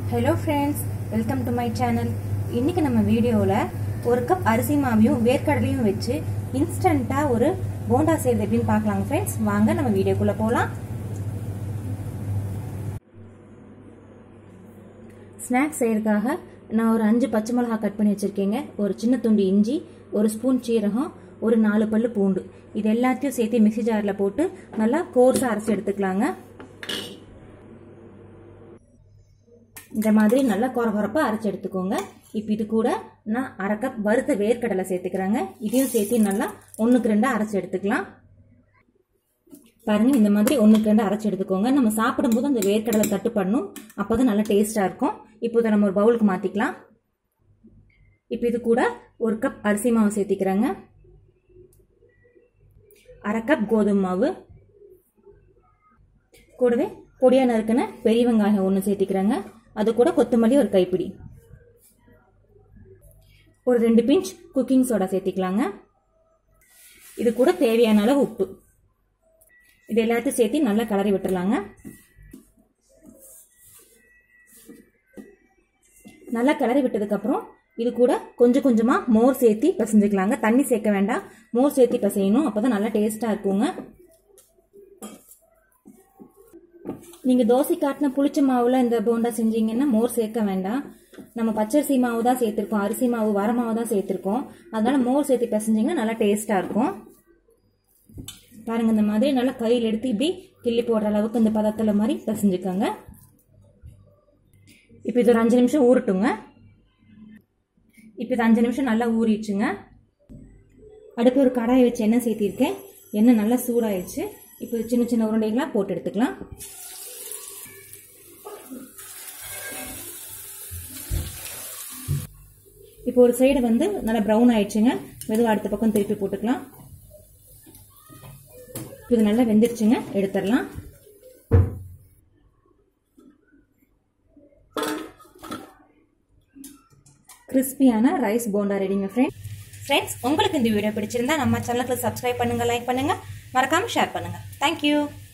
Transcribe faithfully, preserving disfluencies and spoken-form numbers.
hello friends welcome to my channel இன்னைக்கு நம்ம வீடியோல ஒரு கப் அரிசி மாவையும் வேர்க்கடலையும் வெச்சு இன்ஸ்டன்ட்டா ஒரு போண்டா செய்யறது எப்படின்னு பார்க்கலாம் फ्रेंड्स வாங்க நம்ம வீடியோக்குள்ள போலாம் ஸ்நாக்ஸ் செய்யறதுக்காக நான் ஒரு அஞ்சு பச்சை மிளகாய் கட் பண்ணி வச்சிருக்கேங்க ஒரு சின்ன துண்டு இஞ்சி ஒரு ஸ்பூன் சீரகம் ஒரு நாலு பல்லு பூண்டு இது எல்லாத்தையும் சேர்த்து மிக்ஸி ஜார்ல போட்டு நல்லா கோர்ஸா அரைச்சு எடுத்துக்கலாங்க இந்த மாதிரி நல்லா கொரகொரப்பா அரைச்சு எடுத்துக்கோங்க இப்போ இது கூட நான் அரை கப் வறுத்த வேர்க்கடலை சேர்த்துக்கறேங்க இதையும் சேர்த்து நல்லா ஒண்ணுக்கு ரெண்டு அரைச்சு எடுத்துக்கலாம் பாருங்க இந்த மாதிரி ஒண்ணுக்கு ரெண்டு அரைச்சு எடுத்துக்கோங்க நம்ம சாப்பிடும்போது அந்த வேர்க்கடலை தட்டு பண்ணனும் அப்பதான் நல்லா டேஸ்டா இருக்கும் இப்போ இத நம்ம ஒரு பவுலுக்கு மாத்திக்கலாம் இப்போ இது கூட ஒரு கப் அரிசி மாவு சேர்த்துக்கறேங்க அரை கப் கோதுமை மாவு கூடவே பொடியா நறுக்குன பெரிய வெங்காயம் ஒன்னு சேர்த்துக்கறேங்க அது கூட கொத்தமல்லி ஒரு கைப்பிடி ஒரு ரெண்டு பிஞ்ச் குக்கிங் சோடா சேர்த்துக்கலாங்க இது கூட தேவையான அளவு உப்பு இது எல்லாத்தையும் சேர்த்து நல்லா கலரி விட்டுறலாங்க நல்லா கலரி விட்டதுக்கு அப்புறம் இது கூட கொஞ்சம் கொஞ்சமா மோர் சேர்த்து பிசைஞ்சுக்கலாங்க தண்ணி சேர்க்க வேண்டாம் மோர் சேர்த்து பிசையணும் அப்பதான் நல்லா டேஸ்டா இருக்குங்க நீங்க தோசை காட்டின புளிச்ச மாவுல இந்த போண்டா செஞ்சீங்கன்னா மோர் சேர்க்க வேண்டாம் நம்ம பச்சரிசி மாவு தான் சேர்த்திருக்கோம் அரிசி மாவு வர மாவு தான் சேர்த்திருக்கோம் அதனால மோர் சேர்த்து பிசைஞ்சீங்கன்னா நல்லா டேஸ்டா இருக்கும் பாருங்க இந்த மாதிரி நல்லா கையில் எடுத்து இப்படி கிள்ளி போடுற அளவுக்கு இந்த பதத்துல மாதிரி பிசைஞ்சுக்கோங்க இப்போ இது ஒரு அஞ்சு நிமிஷம் ஊறட்டுங்க இப்போ இது அஞ்சு நிமிஷம் நல்லா ஊறிடுச்சுங்க அடுப்பு ஒரு கடாயை வச்சு எண்ணெய் சேர்த்திருக்கேன் எண்ணெய் நல்லா சூடாயிடுச்சு இப்போ சின்ன சின்ன உருண்டைகளா போட்டு எடுத்துக்கலாம் இப்போ ஒரு சைடு வந்து நல்லா பிரவுன் ஆயிடுச்சுங்க மெதுவா அடுத்த பக்கம் திருப்பி போட்டுக்கலாம் இது நல்லா வெந்துருச்சுங்க எடுத்துடலாம் கிறிஸ்பியான ரைஸ் போண்டா ரெடிங்க ஃப்ரெண்ட்ஸ் ஃப்ரெண்ட்ஸ் உங்களுக்கு இந்த வீடியோ பிடிச்சிருந்தா நம்ம சேனலுக்கு சப்ஸ்கிரைப் பண்ணுங்க லைக் பண்ணுங்க மறக்காம ஷேர் பண்ணுங்க தேங்க்யூ